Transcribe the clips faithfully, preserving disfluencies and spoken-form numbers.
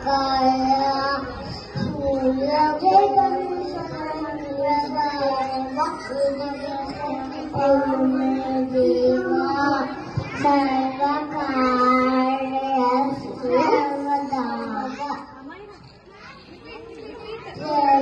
kaya Surya Gणेश Om Deva Sarva Karya Sarvada Jai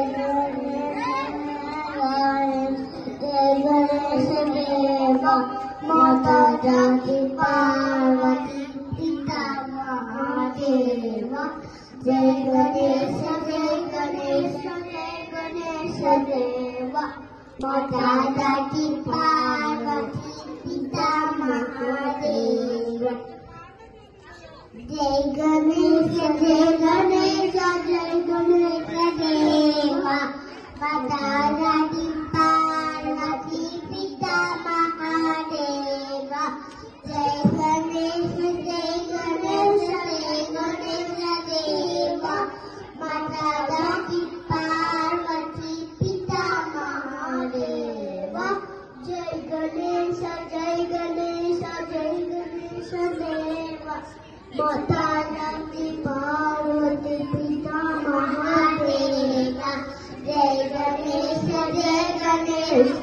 Ganesh Deva Mata Jati Parvati Pita Mahadeva Jai Ganesh Jai Ganesh Jai Ganesh Deva Mata Jati Parvati Pita Mahadeva Jai Ganesh Jai Ganesh Jai Ganesh Deva Mata Jati Parvati Pita Mahadeva Jai Ganesh Jai Ganesh Jai Ganesh Deva Mata Jati Parvati Pita Mahadeva Jai Ganesh Jai Ganesh Jai Ganesh Deva Mata Jati Parvati Pita Mahadeva Jai Ganesh Jai Ganesh